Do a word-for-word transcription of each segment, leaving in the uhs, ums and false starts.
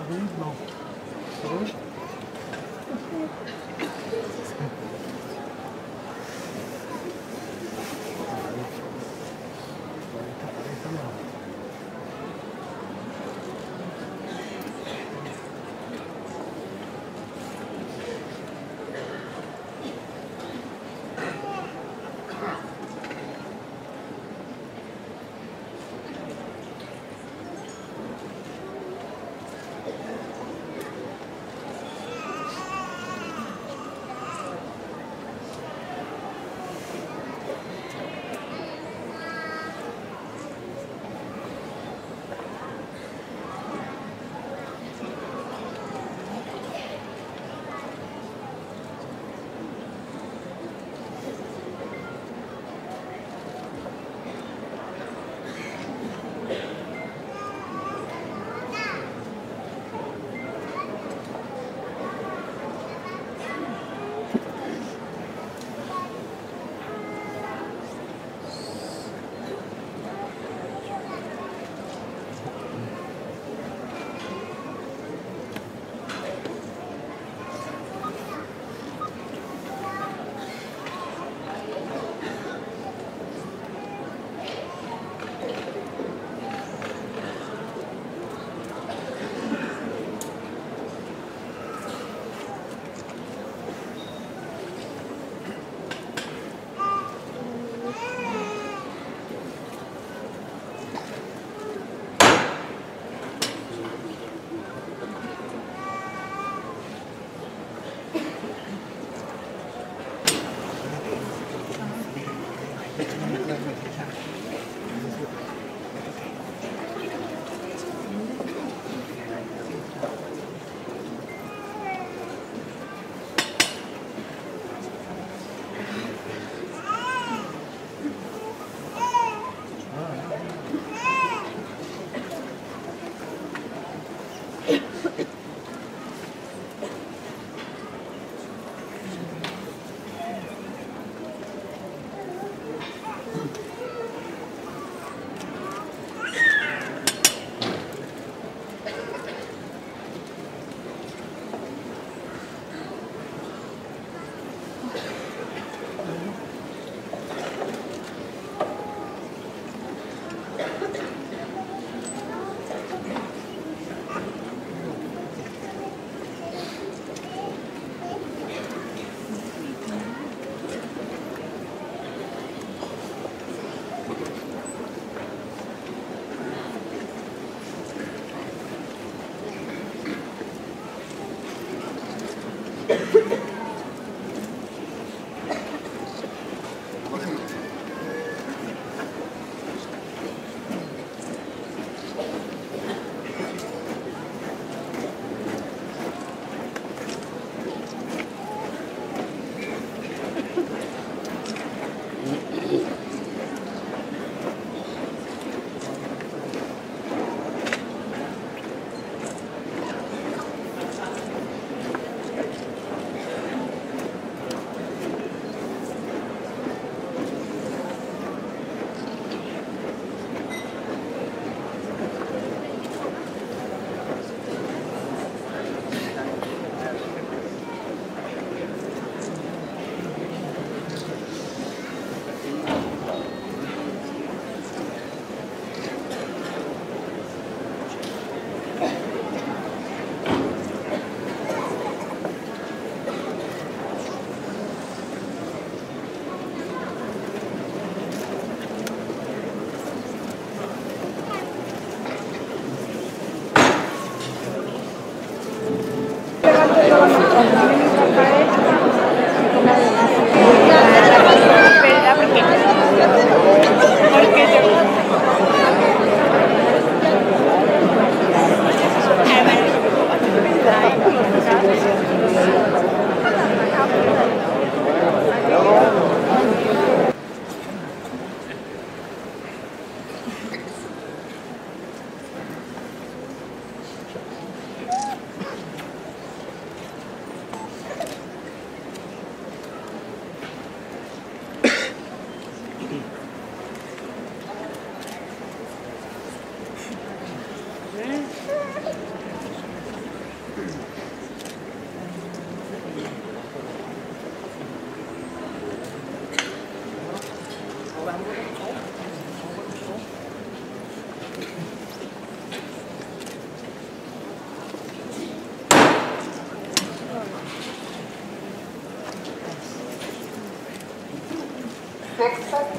No.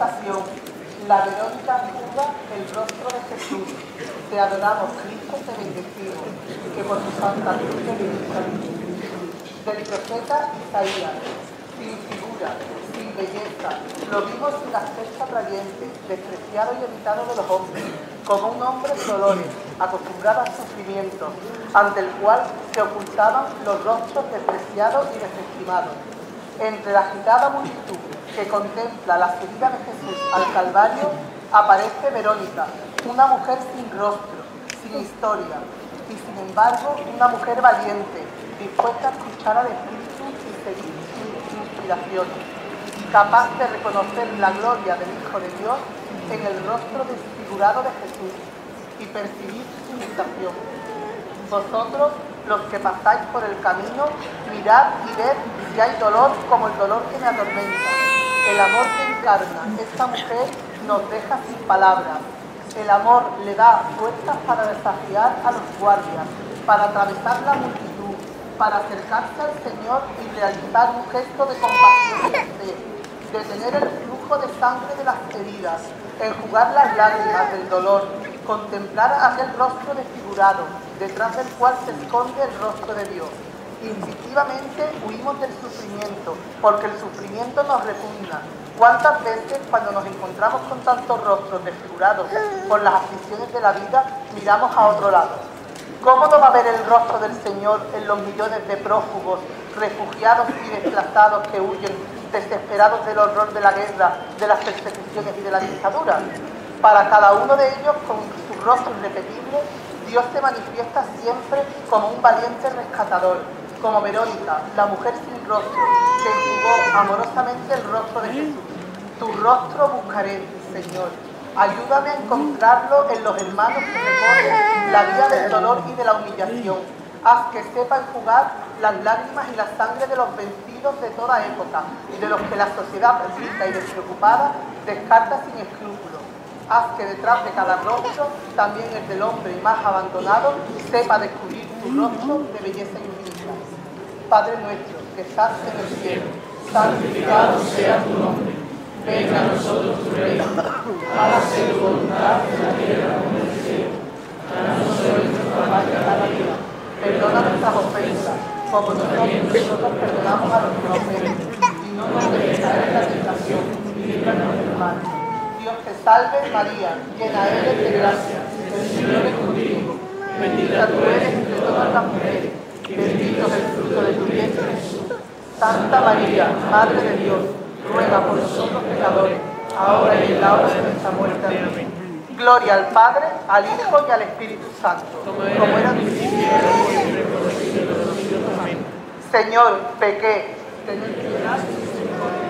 estación, la Verónica juzga el rostro de Jesús. Te adoramos, Cristo, te bendecimos, que por tu santa cruz te bendiga. Del profeta Isaías, sin figura, sin belleza, lo vimos sin aspecto radiante, despreciado y evitado de los hombres, como un hombre de dolores, acostumbrado al sufrimiento, ante el cual se ocultaban los rostros despreciados y desestimados. Entre la agitada multitud que contempla la subida de Jesús al Calvario, aparece Verónica, una mujer sin rostro, sin historia, y sin embargo una mujer valiente, dispuesta a escuchar al Espíritu y seguir sus inspiraciones, capaz de reconocer la gloria del Hijo de Dios en el rostro desfigurado de Jesús y percibir su invitación. Vosotros, los que pasáis por el camino, mirad y ved si hay dolor como el dolor que me atormenta. El amor que encarna esta mujer nos deja sin palabras. El amor le da fuerzas para desafiar a los guardias, para atravesar la multitud, para acercarse al Señor y realizar un gesto de compasión y de fe, detener el flujo de sangre de las heridas, enjugar las lágrimas del dolor, contemplar aquel rostro desfigurado, detrás del cual se esconde el rostro de Dios. Instintivamente huimos del sufrimiento, porque el sufrimiento nos repugna. ¿Cuántas veces cuando nos encontramos con tantos rostros desfigurados por las aflicciones de la vida, miramos a otro lado? ¿Cómo no va a ver el rostro del Señor en los millones de prófugos, refugiados y desplazados que huyen, desesperados del horror de la guerra, de las persecuciones y de la dictadura? Para cada uno de ellos, con su rostro irrepetible, Dios se manifiesta siempre como un valiente rescatador, como Verónica, la mujer sin rostro, que enjugó amorosamente el rostro de Jesús. Tu rostro buscaré, Señor. Ayúdame a encontrarlo en los hermanos que recorren la vía del dolor y de la humillación. Haz que sepa enjugar las lágrimas y la sangre de los vencidos de toda época, de los que la sociedad rica y despreocupada descarta sin escrúpulos. Haz que detrás de cada rostro, también el del hombre más abandonado, sepa descubrir tu rostro de belleza infinita. Padre nuestro, que estás en el cielo, santificado sea tu nombre. Venga a nosotros tu reino. Hágase tu voluntad en la tierra como en el cielo. Danos hoy nuestra pan de cada día. Perdona nuestras ofensas, como nosotros perdonamos a los que nos ofenden. Y no nos dejes caer en la tentación, y líbranos del mal. Dios te salve, María, llena eres de gracia, el Señor es contigo. Bendita tú eres entre todas las mujeres, y bendito es el fruto de tu vientre, Jesús. Santa María, Madre de Dios, ruega por nosotros pecadores, ahora y en la hora de nuestra muerte. Amén. Gloria al Padre, al Hijo y al Espíritu Santo, como era en principio, ahora y siempre, por los siglos de los siglos. Amén. Señor, pequé, tened piedad y misericordia.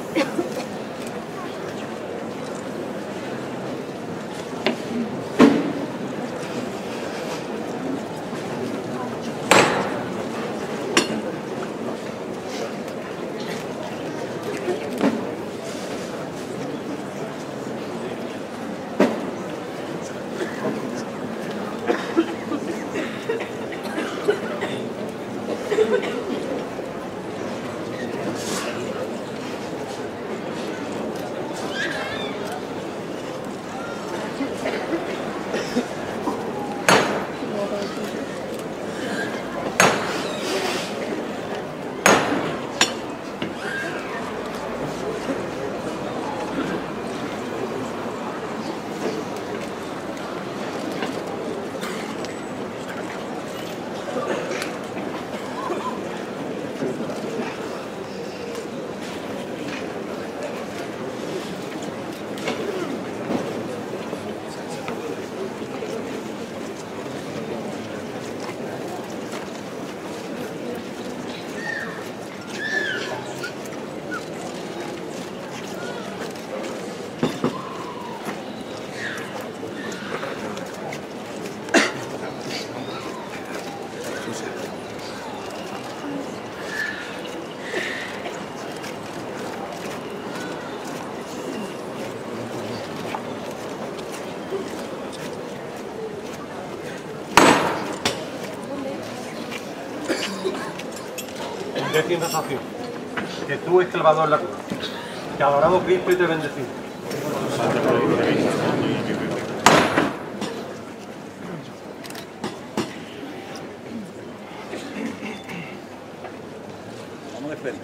Décima sensación, que tú es clavado en la cruz, que adoramos Cristo y te bendecimos. Vamos de frente.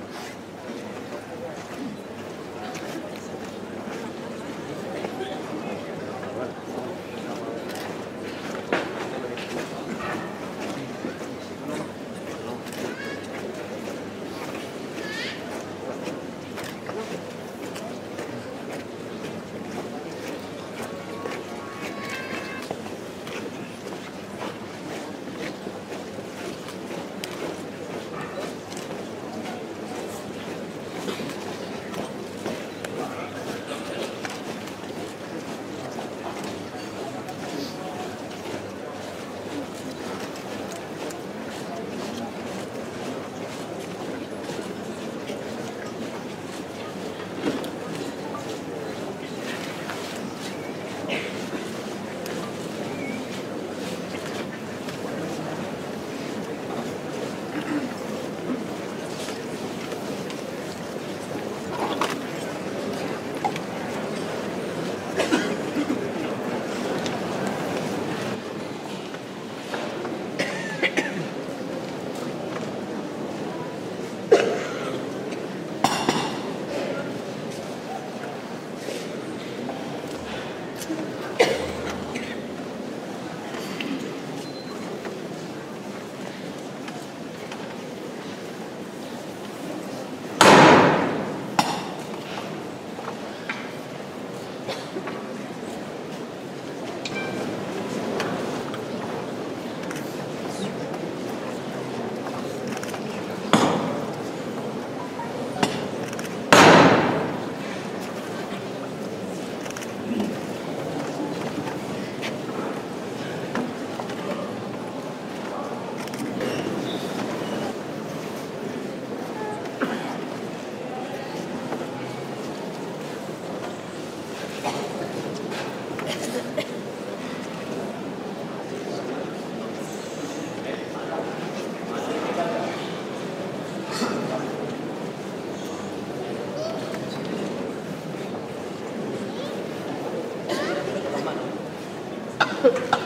Thank you.